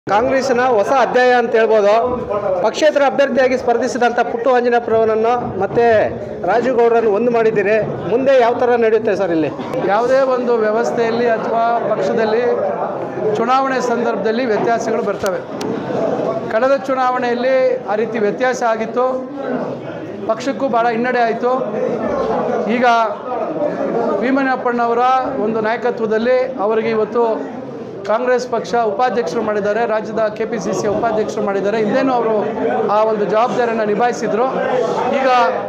ಕಾಂಗ್ರೆಸ್ನ ಹೊಸ ಅಧ್ಯಾಯ ಅಂತ ಹೇಳ್ಬೋದು. ಪಕ್ಷೇತರ ಅಭ್ಯರ್ಥಿಯಾಗಿ ಸ್ಪರ್ಧಿಸಿದಂಥ ಪುಟ್ಟು ಆಂಜನೇಯಪುರವರನ್ನು ಮತ್ತೆ ರಾಜು ಗೌಡರನ್ನು ಒಂದು ಮಾಡಿದ್ದೀರಿ. ಮುಂದೆ ಯಾವ ಥರ ನಡೆಯುತ್ತೆ ಸರ್? ಇಲ್ಲಿ ಯಾವುದೇ ಒಂದು ವ್ಯವಸ್ಥೆಯಲ್ಲಿ ಅಥವಾ ಪಕ್ಷದಲ್ಲಿ ಚುನಾವಣೆ ಸಂದರ್ಭದಲ್ಲಿ ವ್ಯತ್ಯಾಸಗಳು ಬರ್ತವೆ. ಕಳೆದ ಚುನಾವಣೆಯಲ್ಲಿ ಆ ರೀತಿ ವ್ಯತ್ಯಾಸ ಆಗಿತ್ತು, ಪಕ್ಷಕ್ಕೂ ಭಾಳ ಹಿನ್ನಡೆ ಆಯಿತು. ಈಗ ಭೀಮಣ್ಣಪ್ಪನವರ ಒಂದು ನಾಯಕತ್ವದಲ್ಲಿ ಅವರಿಗೆ ಇವತ್ತು ಕಾಂಗ್ರೆಸ್ ಪಕ್ಷ ಉಪಾಧ್ಯಕ್ಷರು ಮಾಡಿದ್ದಾರೆ, ರಾಜ್ಯದ KPCC ಉಪಾಧ್ಯಕ್ಷರು ಮಾಡಿದ್ದಾರೆ. ಹಿಂದೇನೂ ಅವರು ಆ ಒಂದು ಜವಾಬ್ದಾರಿಯನ್ನು ನಿಭಾಯಿಸಿದರು. ಈಗ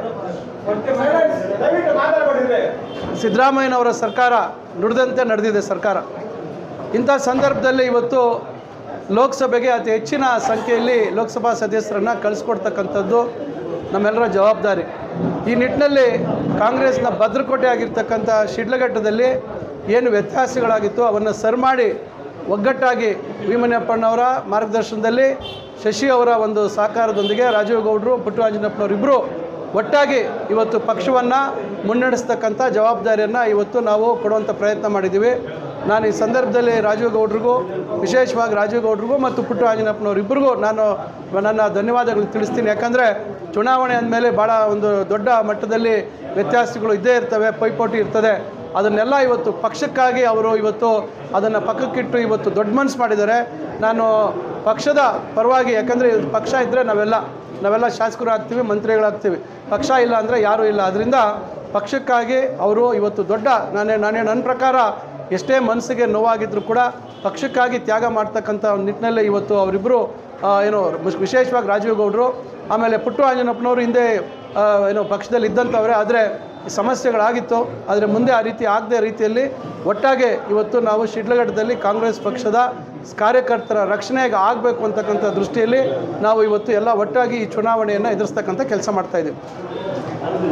ಸಿದ್ದರಾಮಯ್ಯನವರ ಸರ್ಕಾರ ನುಡಿದಂತೆ ನಡೆದಿದೆ ಸರ್ಕಾರ. ಇಂಥ ಸಂದರ್ಭದಲ್ಲಿ ಇವತ್ತು ಲೋಕಸಭೆಗೆ ಅತಿ ಹೆಚ್ಚಿನ ಸಂಖ್ಯೆಯಲ್ಲಿ ಲೋಕಸಭಾ ಸದಸ್ಯರನ್ನು ಕಳಿಸ್ಕೊಡ್ತಕ್ಕಂಥದ್ದು ನಮ್ಮೆಲ್ಲರ ಜವಾಬ್ದಾರಿ. ಈ ನಿಟ್ಟಿನಲ್ಲಿ ಕಾಂಗ್ರೆಸ್ನ ಭದ್ರಕೋಟೆ ಆಗಿರ್ತಕ್ಕಂಥ ಶಿಡ್ಲಘಟ್ಟದಲ್ಲಿ ಏನು ವ್ಯತ್ಯಾಸಗಳಾಗಿತ್ತು ಅವನ್ನು ಸರಿ ಮಾಡಿ ಒಗ್ಗಟ್ಟಾಗಿ ಭೀಮಣ್ಣಪ್ಪನವರ ಮಾರ್ಗದರ್ಶನದಲ್ಲಿ ಶಶಿ ಅವರ ಒಂದು ಸಹಕಾರದೊಂದಿಗೆ ರಾಜೀವ್ ಗೌಡರು, ಪುಟ್ಟು ಆಂಜನೇಯಪ್ಪನವರು ಇಬ್ಬರು ಒಟ್ಟಾಗಿ ಇವತ್ತು ಪಕ್ಷವನ್ನು ಮುನ್ನಡೆಸ್ತಕ್ಕಂಥ ಜವಾಬ್ದಾರಿಯನ್ನು ಇವತ್ತು ನಾವು ಕೊಡುವಂಥ ಪ್ರಯತ್ನ ಮಾಡಿದ್ದೀವಿ. ನಾನು ಈ ಸಂದರ್ಭದಲ್ಲಿ ರಾಜೀವ್ ಗೌಡರಿಗೂ, ವಿಶೇಷವಾಗಿ ರಾಜೀವ್ ಗೌಡರಿಗೂ ಮತ್ತು ಪುಟ್ಟು ಆಂಜನೇಯಪ್ಪನವರಿಬ್ಬರಿಗೂ ನಾನು ನನ್ನ ಧನ್ಯವಾದಗಳು ತಿಳಿಸ್ತೀನಿ. ಯಾಕಂದರೆ ಚುನಾವಣೆ ಅಂದಮೇಲೆ ಭಾಳ ಒಂದು ದೊಡ್ಡ ಮಟ್ಟದಲ್ಲಿ ವ್ಯತ್ಯಾಸಗಳು ಇದ್ದೇ ಇರ್ತವೆ, ಪೈಪೋಟಿ ಇರ್ತದೆ. ಅದನ್ನೆಲ್ಲ ಇವತ್ತು ಪಕ್ಷಕ್ಕಾಗಿ ಅವರು ಇವತ್ತು ಅದನ್ನು ಪಕ್ಕಕ್ಕಿಟ್ಟು ಇವತ್ತು ದೊಡ್ಡ ಮನಸ್ಸು ಮಾಡಿದ್ದಾರೆ. ನಾನು ಪಕ್ಷದ ಪರವಾಗಿ, ಯಾಕಂದರೆ ಪಕ್ಷ ಇದ್ದರೆ ನಾವೆಲ್ಲ ಶಾಸಕರು ಆಗ್ತೀವಿ, ಮಂತ್ರಿಗಳಾಗ್ತೀವಿ. ಪಕ್ಷ ಇಲ್ಲ ಅಂದರೆ ಯಾರೂ ಇಲ್ಲ. ಅದರಿಂದ ಪಕ್ಷಕ್ಕಾಗಿ ಅವರು ಇವತ್ತು ದೊಡ್ಡ ನನ್ನ ಪ್ರಕಾರ ಎಷ್ಟೇ ಮನಸ್ಸಿಗೆ ನೋವಾಗಿದ್ದರೂ ಕೂಡ ಪಕ್ಷಕ್ಕಾಗಿ ತ್ಯಾಗ ಮಾಡ್ತಕ್ಕಂಥ ನಿಟ್ಟಿನಲ್ಲಿ ಇವತ್ತು ಅವರಿಬ್ಬರು ವಿಶೇಷವಾಗಿ ರಾಜೀವ್ ಗೌಡರು ಆಮೇಲೆ ಪುಟ್ಟು ಆಂಜನೇಯಪ್ಪನವರು ಹಿಂದೆ ಪಕ್ಷದಲ್ಲಿ ಇದ್ದಂಥವ್ರೆ. ಆದರೆ ಸಮಸ್ಯೆಗಳಾಗಿತ್ತು, ಆದರೆ ಮುಂದೆ ಆ ರೀತಿ ಆಗದೆ ರೀತಿಯಲ್ಲಿ ಒಟ್ಟಾಗೆ ಇವತ್ತು ನಾವು ಶಿಡ್ಲಘಟ್ಟದಲ್ಲಿ ಕಾಂಗ್ರೆಸ್ ಪಕ್ಷದ ಕಾರ್ಯಕರ್ತರ ರಕ್ಷಣೆಗೆ ಆಗಬೇಕು ಅಂತಕ್ಕಂಥ ದೃಷ್ಟಿಯಲ್ಲಿ ನಾವು ಇವತ್ತು ಎಲ್ಲ ಒಟ್ಟಾಗಿ ಈ ಚುನಾವಣೆಯನ್ನು ಎದುರಿಸ್ತಕ್ಕಂಥ ಕೆಲಸ ಮಾಡ್ತಾಯಿದ್ದೀವಿ.